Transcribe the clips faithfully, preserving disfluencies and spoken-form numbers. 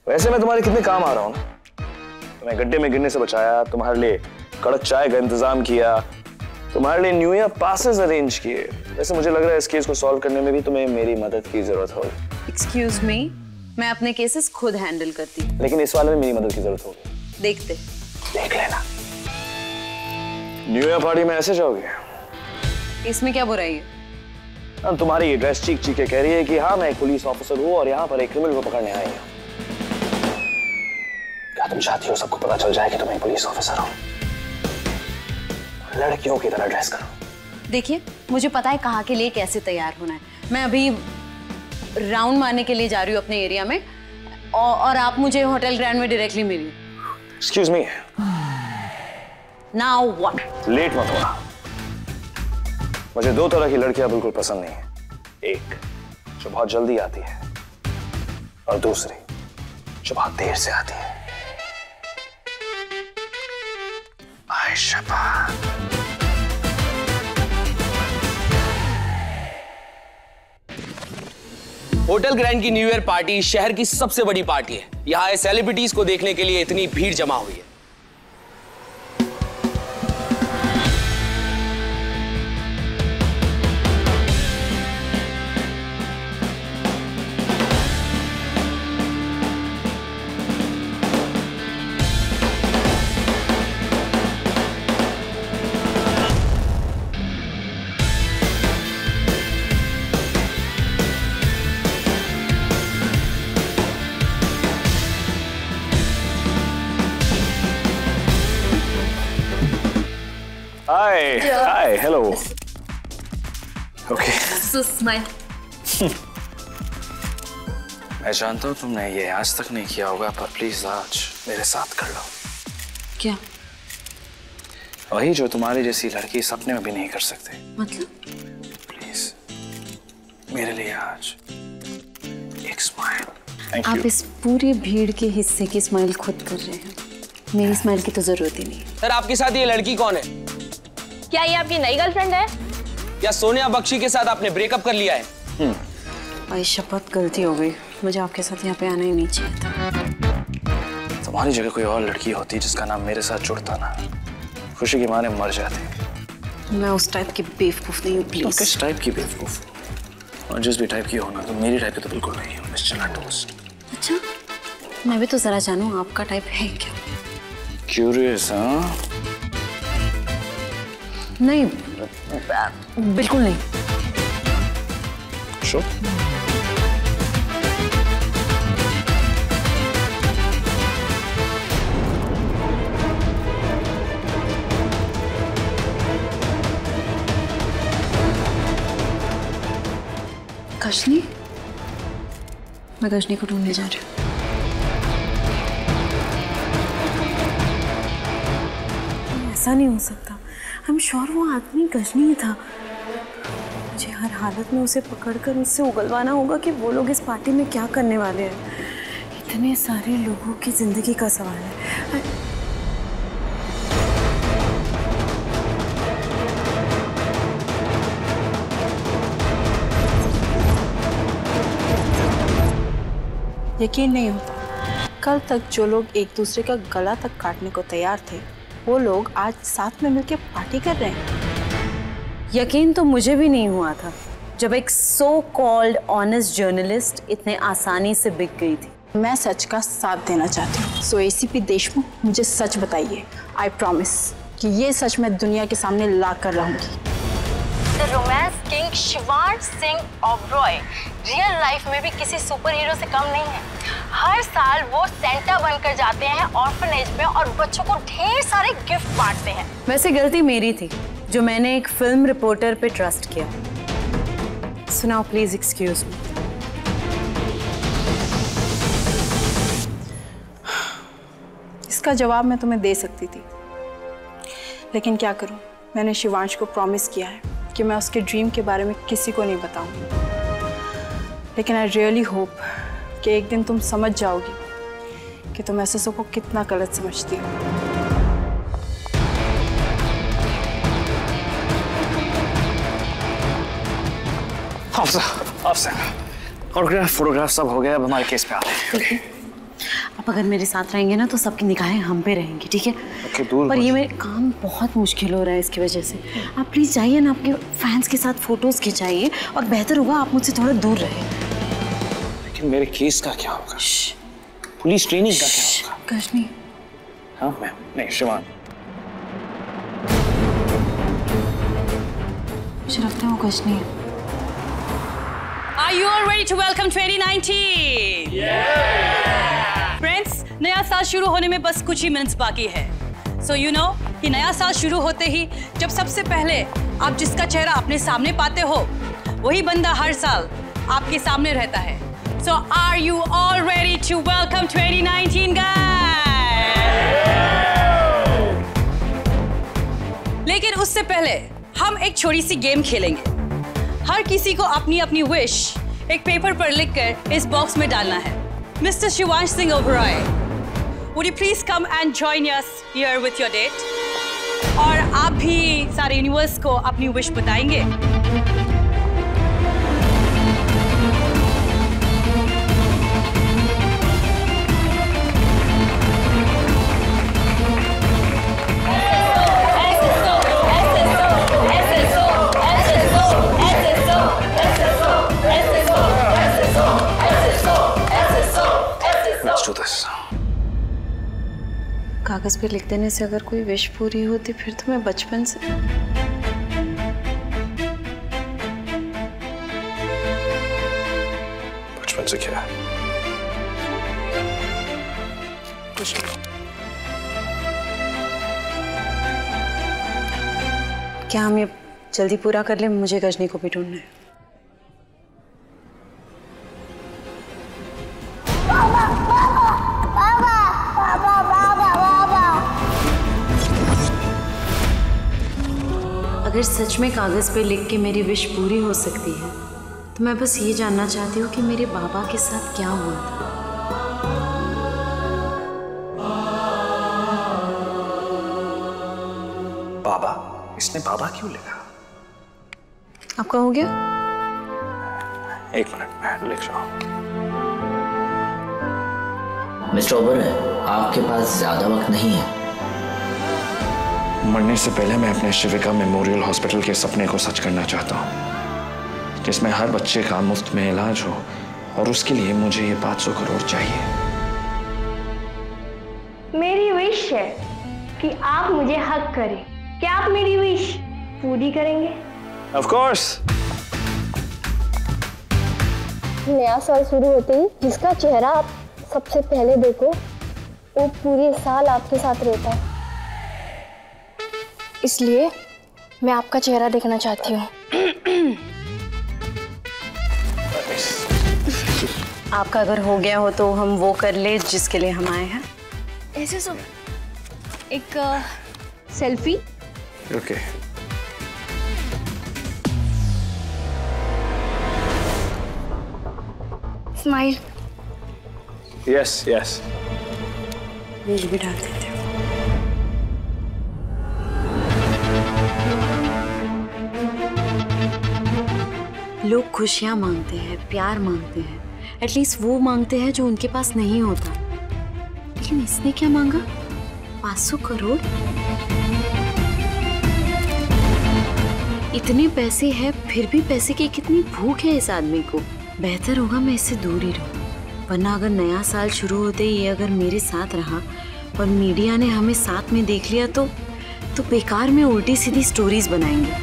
वैसे मैं तुम्हारे कितने काम आ रहा हूँ ना। तुम्हें गड्ढे में गिरने से बचाया, तुम्हारे लिए कड़क चाय का इंतजाम किया, तुम्हारे लिए न्यू ईयर पासेस अरेंज किए। वैसे मुझे लग रहा है इस केस को सॉल्व करने में भी तुम्हें मेरी मदद की जरूरत होगी। एक्सक्यूज मी, मैं अपने केसेस खुद हैंडल करती हूँ। लेकिन इस वाले में मेरी मदद की जरूरत होगी। देखते देख लेना। न्यू ईयर पार्टी में ऐसे जाओगे? इसमें क्या बुराई है? तुम्हारी ये ड्रेस चीख चीख के कह रही है कि हाँ मैं एक पुलिस ऑफिसर हूँ और यहाँ पर एक क्रिमिनल को पकड़ने आई हूँ। क्या तुम चाहती हो सबको पता चल जाए कि तुम एक पुलिस ऑफिसर हो? लड़कियों की तरह ड्रेस करो। देखिए, मुझे पता है कहाँ के लिए कैसे तैयार होना है। मैं अभी राउंड मारने के लिए जा रही हूँ अपने एरिया में और, और आप मुझे होटल ग्रैंड में डायरेक्टली मिलिए। Excuse me. Now what? Late मत होना। मुझे दो तरह की लड़कियां बिल्कुल पसंद नहीं है। एक जो बहुत जल्दी आती है और दूसरी जो बहुत देर से आती है। आयशा। होटल ग्रैंड की न्यू ईयर पार्टी शहर की सबसे बड़ी पार्टी है। यहाँ आए सेलिब्रिटीज को देखने के लिए इतनी भीड़ जमा हुई है। Hi, hi, hello. Okay. So smile. मैं जानता हूँ तुमने ये आज तक नहीं किया होगा, पर प्लीज आज मेरे साथ कर लो। क्या? वही जो तुम्हारी जैसी लड़की सपने में भी नहीं कर सकते। मतलब? प्लीज मेरे लिए आज एक स्माइल। थैंक आप यू। इस पूरी भीड़ के हिस्से की स्माइल खुद कर रहे हैं। मेरी स्माइल की तो जरूरत ही नहीं है। सर, आपके साथ ये लड़की कौन है? क्या ये आपकी नई गर्लफ्रेंड है? या सोनिया बख्शी के साथ आपने ब्रेकअप कर लिया है? आयशा, बहुत गलती हो गई। मुझे आपके साथ यहाँ पे आना ही नहीं चाहिए था। तुम्हारी जगह कोई और लड़की होती जिसका नाम मेरे साथ जुड़ता ना, खुशी की माने मर जाती। मैं उस टाइप की बेवकूफ नहीं हूँ, प्लीज। किस टाइप की बेवकूफ? और जिस भी टाइप की हो ना, तो मेरी टाइप की तो बिल्कुल नहीं हो। मिस चना टोस्ट। अच्छा, मैं भी तो जरा जानूँ आपका टाइप है क्या? क्यूरियस? हाँ, नहीं, बिल्कुल नहीं। Sure. गजनी? मैं गजनी को ढूंढने जा रही हूँ। ऐसा नहीं हो सकता। आई एम श्योर वो आदमी गजनी ही था। मुझे हर हालत में उसे पकड़कर उससे उगलवाना होगा कि वो लोग इस पार्टी में क्या करने वाले हैं। इतने सारे लोगों की जिंदगी का सवाल है। यकीन नहीं होता, कल तक जो लोग एक दूसरे का गला तक काटने को तैयार थे, वो लोग आज साथ में मिलकर पार्टी कर रहे हैं। यकीन तो मुझे भी नहीं हुआ था जब एक सो कॉल्ड ऑनेस्ट जर्नलिस्ट इतने आसानी से बिक गई थी। मैं सच का साथ देना चाहती हूँ। सो एसीपी देशमुख, मुझे सच बताइए। आई प्रॉमिस कि ये सच मैं दुनिया के सामने ला कर रहूंगी। The romance king Shivansh Singh Oberoi real life में भी किसी सुपर हीरो से कम नहीं है। हर साल वो सेंटा बनकर जाते हैं ऑर्फनेज में और बच्चों को ढेर सारे गिफ्ट बांटते हैं। वैसे गलती मेरी थी जो मैंने एक फिल्म रिपोर्टर पे ट्रस्ट किया। So now please excuse me. इसका जवाब मैं तुम्हें दे सकती थी, लेकिन क्या करूं, मैंने शिवांश को प्रॉमिस किया है कि मैं उसके ड्रीम के बारे में किसी को नहीं बताऊंगी। लेकिन आई रियली होप कि एक दिन तुम समझ जाओगी कि तुम एसएसओ को कितना गलत समझती हो। अफसर, अफसर, ऑटोग्राफ, फोटोग्राफ सब हो गया। अब हमारे केस पे आते हैं। आप अगर मेरे साथ रहेंगे ना तो सबकी निगाहें हम पे रहेंगी, ठीक है? okay, दूर पर ये मेरे काम बहुत मुश्किल हो रहा है इसकी वजह से। आप प्लीज जाइए ना, आपके फैंस के साथ फोटोज खिंचाइए और बेहतर होगा आप मुझसे थोड़ा दूर रहें। लेकिन मेरे केस का क्या होगा? पुलिस ट्रेनिंग का क्या होगा? गजनी। हाँ मैम, नहीं शिवान। मुझे लगता है वो गजनी है। Are you all ready to welcome twenty nineteen? Yeah! Friends, नया साल शुरू होने में बस कुछ ही मिनट्स बाकी है। So you know कि नया साल शुरू होते ही जब सबसे पहले आप जिसका चेहरा अपने सामने पाते हो, वही बंदा हर साल आपके सामने रहता है। So are you all ready to welcome twenty nineteen, guys? लेकिन उससे पहले हम एक छोटी सी गेम खेलेंगे। हर किसी को अपनी अपनी विश एक पेपर पर लिखकर इस बॉक्स में डालना है। Mister Shivansh Singh Oberoi, would you please come and join us here with your date? और आप भी सारे यूनिवर्स को अपनी विश बताएंगे। कागज पे लिख देने से अगर कोई विश पूरी होती फिर तो मैं बचपन से बचपन से क्या? कुछ नहीं। क्या हम ये जल्दी पूरा कर ले? मुझे गजनी को भी ढूंढना है। अगर सच में कागज पे लिख के मेरी विश पूरी हो सकती है तो मैं बस ये जानना चाहती हूँ कि मेरे बाबा के साथ क्या हुआ था। बाबा? इसने बाबा क्यों लिखा? आपका हो गया? एक मिनट, मैं लिख रहा हूँ। मिस्टर ओबरॉय, आपके पास ज्यादा वक्त नहीं है। मरने से पहले मैं अपने शिविका मेमोरियल हॉस्पिटल के सपने को सच करना चाहता हूँ, जिसमें हर बच्चे का मुफ्त में इलाज हो, और उसके लिए मुझे ये पाँच सौ करोड़ चाहिए। मेरी विश है कि आप मुझे हक करें। क्या आप मेरी विश पूरी करेंगे? Of course. नया साल शुरू होते ही जिसका चेहरा आप सबसे पहले देखो, वो पूरे साल आपके साथ रहता है। इसलिए मैं आपका चेहरा देखना चाहती हूँ। आपका अगर हो गया हो तो हम वो कर ले जिसके लिए हम आए हैं। ऐसे सब एक selfie. Okay. Smile. Yes yes. ये भी डाल देते हैं। लोग खुशियां मांगते हैं, प्यार मांगते हैं, एटलीस्ट वो मांगते हैं जो उनके पास नहीं होता। लेकिन इसने क्या मांगा? पाँच सौ करोड़। इतने पैसे हैं फिर भी पैसे की कितनी भूख है इस आदमी को। बेहतर होगा मैं इससे दूर ही रहूं, वरना अगर नया साल शुरू होते ही ये अगर मेरे साथ रहा और मीडिया ने हमें साथ में देख लिया तो तो बेकार में उल्टी सीधी स्टोरीज बनाएंगे।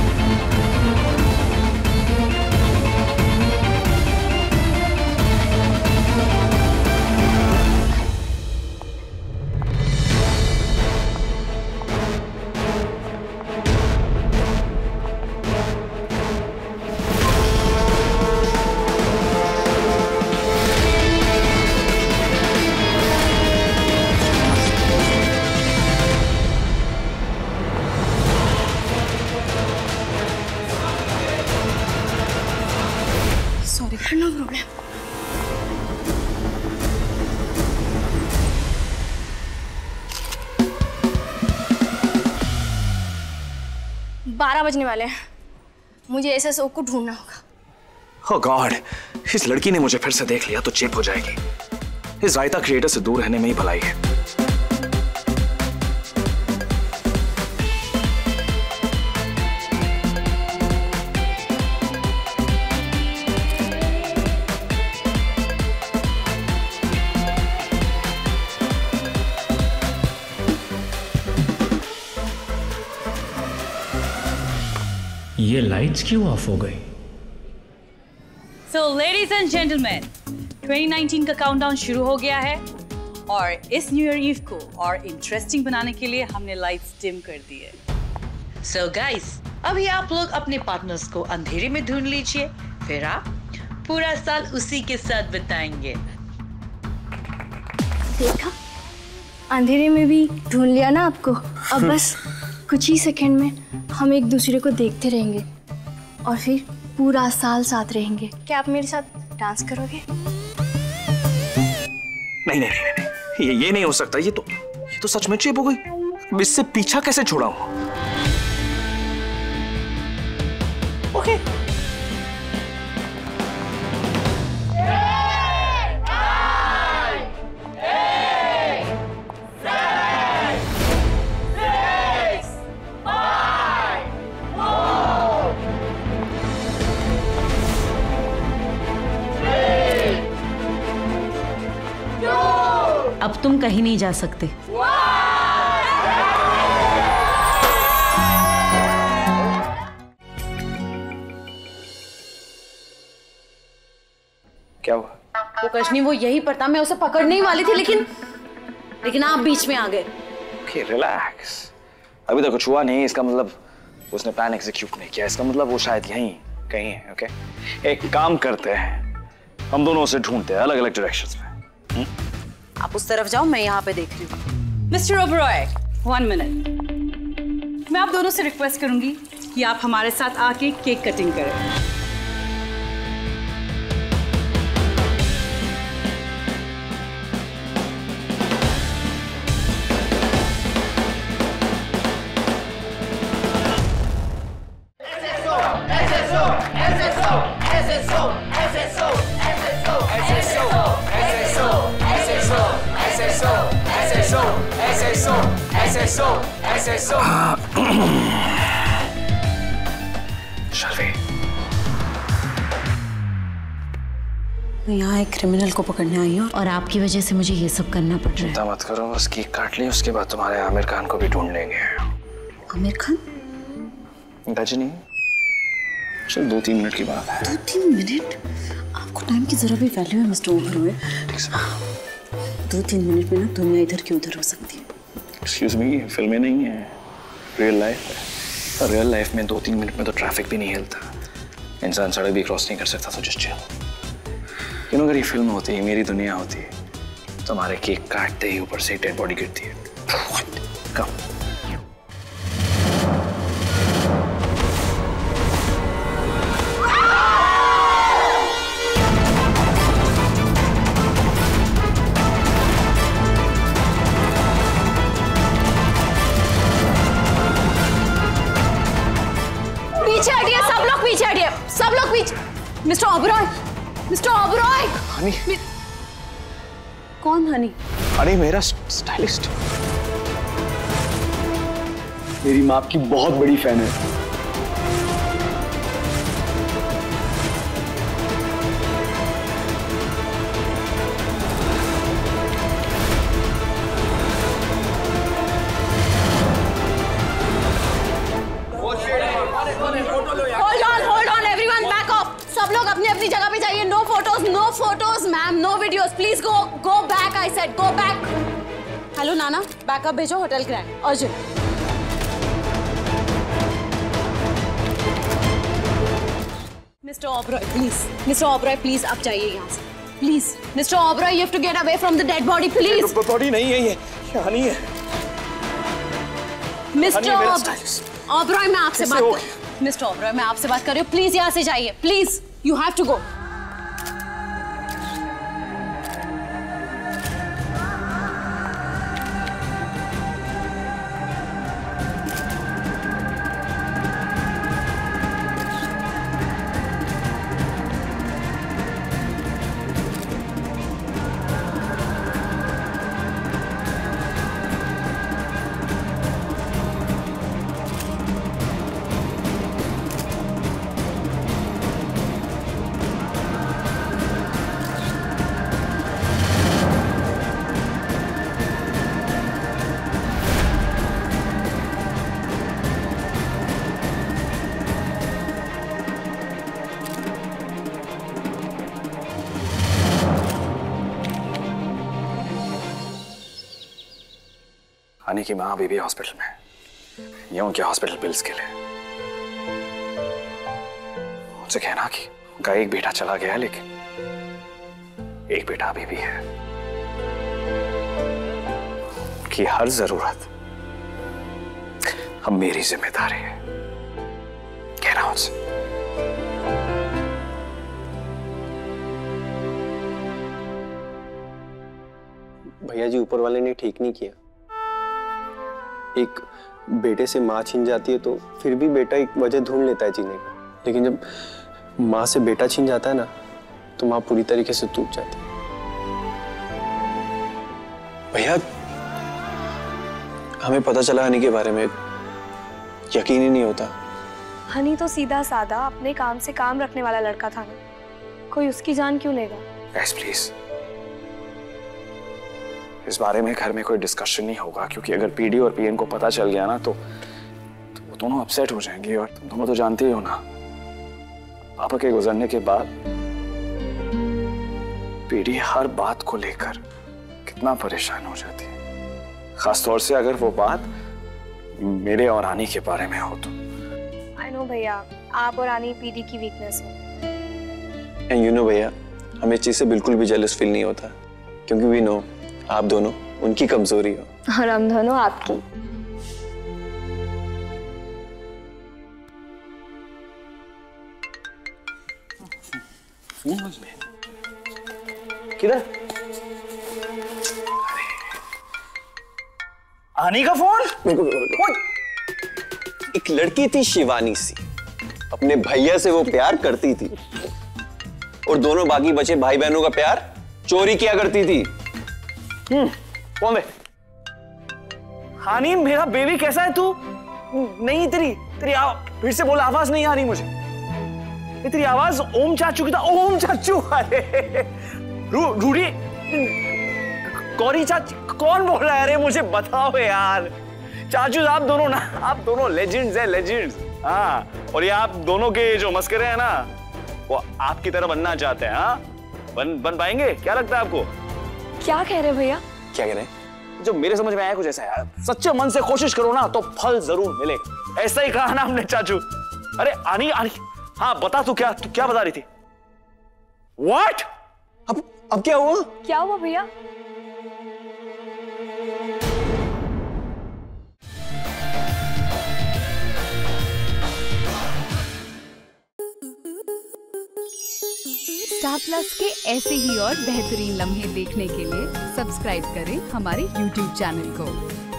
No problem. बारह बजने वाले हैं, मुझे एसएसओ को ढूंढना होगा। Oh God, इस लड़की ने मुझे फिर से देख लिया तो चेप हो जाएगी। इस रायता क्रिएटर से दूर रहने में ही भलाई है। ये लाइट्स क्यों ऑफ हो गई? So ladies and gentlemen, twenty nineteen का काउंटडाउन शुरू हो गया है और इस न्यू ईयर ईव को और इंटरेस्टिंग बनाने के लिए हमने लाइट्स डिम कर दी है। So guys, अभी आप लोग अपने पार्टनर्स को अंधेरे में ढूंढ लीजिए, फिर आप पूरा साल उसी के साथ बिताएंगे। देखा, अंधेरे में भी ढूंढ लिया ना आपको। अब बस कुछ ही सेकंड में हम एक दूसरे को देखते रहेंगे और फिर पूरा साल साथ रहेंगे। क्या आप मेरे साथ डांस करोगे? नहीं नहीं नहीं, नहीं। ये ये नहीं हो सकता। ये तो ये तो सच में चेप हो गई। इससे पीछा कैसे छुड़ाऊं? ओके। अब तुम कहीं नहीं जा सकते। क्या हुआ? वो कशनी वो यही पर था, मैं उसे पकड़ने ही वाली थी, लेकिन लेकिन आप बीच में आ गए। Okay, relax. अभी तक कुछ हुआ नहीं, इसका मतलब उसने प्लान एग्जीक्यूट नहीं किया। इसका मतलब वो शायद यहीं कहीं है। ओके, एक काम करते हैं, हम दोनों उसे ढूंढते हैं अलग अलग डायरेक्शंस में। हुँ? आप उस तरफ जाओ, मैं यहाँ पे देख रही हूँ। Mister Oberoi, one minute. मैं आप दोनों से रिक्वेस्ट करूंगी कि आप हमारे साथ आके केक कटिंग करें। मैं यहाँ एक क्रिमिनल को पकड़ने आई हूँ और आपकी वजह से मुझे ये सब करना पड़ रहा है। चिंता मत करो, बस केक काट ली, उसके बाद तुम्हारे आमिर खान को भी ढूंढ लेंगे। आमिर खान? गजनी, चल दो तीन मिनट की बात है। दो तीन मिनट? आपको टाइम की जरा भी वैल्यू है मिस्टर ओबरॉय? दो तीन मिनट में ना दुनिया इधर की उधर हो सकती है। एक्सक्यूज मी, फिल्में नहीं है, रियल लाइफ है। और रियल लाइफ में दो तीन मिनट में तो ट्रैफिक भी नहीं हिलता, इंसान सड़क भी क्रॉस नहीं कर सकता। तो जस्ट चिल। यू नो, अगर ये फिल्म होती है, मेरी दुनिया होती है, तो हमारे केक काटते ही ऊपर से डेड बॉडी गिरती है। कम। पीछे हटिए, सब लोग पीछे हटिए, सब लोग पीछे। Mister Oberoi, mister Oberoi. Honey? कौन हनी? हनी मेरा स्टाइलिस्ट। मेरी माँ की बहुत बड़ी फैन है। Hold on, hold on, everyone, back off. सब लोग अपनी अपनी जगह पे जाइए। No photos, no photos, ma'am, no videos. Please go, go back. I said, go back. Hello नाना, बैकअप भेजो hotel grand, urgent. Mister Oberoi, please, mister Oberoi, please आप जाइए यहाँ से, please. Mister Oberoi, you have to get away from the dead body, please. Body नहीं है ये, ये हनी है। मिस्टर ओबरॉय, मैं आपसे बात कर मिस्टर ओबरॉय, मैं आपसे बात कर रही हूँ, प्लीज यहाँ से जाइए, please, you have to go. Honey की माँ अभी भी हॉस्पिटल में, ये उनके हॉस्पिटल बिल्स के लिए। मुझसे कहना कि उनका एक बेटा चला गया, लेकिन एक बेटा अभी भी है। उनकी हर जरूरत अब मेरी जिम्मेदारी है। कहना उनसे। भैया जी, ऊपर वाले ने ठीक नहीं किया। एक बेटे से माँ छीन जाती है तो फिर भी बेटा एक वजह ढूंढ लेता है जीने का, लेकिन जब माँ से बेटा छीन जाता है ना, तो माँ पूरी तरीके से टूट जाती है। भैया, हमें पता चला हनी के बारे में, यकीन ही नहीं होता। हनी तो सीधा साधा अपने काम से काम रखने वाला लड़का था ना, कोई उसकी जान क्यों लेगा? गाइस प्लीज, इस बारे में घर में कोई डिस्कशन नहीं होगा, क्योंकि अगर पीडी और पीएन को पता चल गया ना तो, तो वो दोनों अपसेट हो जाएंगे। और तुम दोनों तो जानते ही हो ना, पापा के गुजरने के बाद पीडी हर बात को लेकर कितना परेशान हो जाती है, खासतौर से अगर वो बात मेरे और आनी के बारे में हो तो। आई नो भैया, आप और आनी पीडी की वीकनेस हो। एंड यू नो भैया, हमें इस चीज से बिल्कुल भी जेलस फील नहीं होता, क्योंकि वी नो आप दोनों उनकी कमजोरी हो और हम दोनों आपकी। किधर? आनी का फोन? एक लड़की थी शिवानी सी, अपने भैया से वो प्यार करती थी और दोनों बाकी बचे भाई बहनों का प्यार चोरी किया करती थी। हम्म, कौन है? हानी, मेरा बेबी कैसा है तू? नहीं, तेरी तेरी आवाज फिर से बोल, आवाज नहीं आ रही मुझे। ये तेरी आवाज ओम चाचू की था। ओम चाचू, अरे रू रूडी गौरी चाची, कौन बोल रहा है? अरे मुझे बताओ यार। चाचू आप दोनों ना, आप दोनों लेजेंड्स हैं, लेजेंड्स। हाँ, और ये आप दोनों के जो मस्करे हैं ना, वो आपकी तरह बनना चाहते हैं। हाँ, बन बन पाएंगे? क्या लगता है आपको? क्या कह रहे भैया? क्या कह रहे हैं? जो मेरे समझ में आया कुछ ऐसा यार, सच्चे मन से कोशिश करो ना तो फल जरूर मिले। ऐसा ही कहा ना हमने चाचू। अरे आनी आनी, हाँ बता, तू क्या तू क्या बता रही थी? What? अब अब क्या हुआ? क्या हुआ भैया? स्टार प्लस के ऐसे ही और बेहतरीन लम्हे देखने के लिए सब्सक्राइब करें हमारे यूट्यूब चैनल को।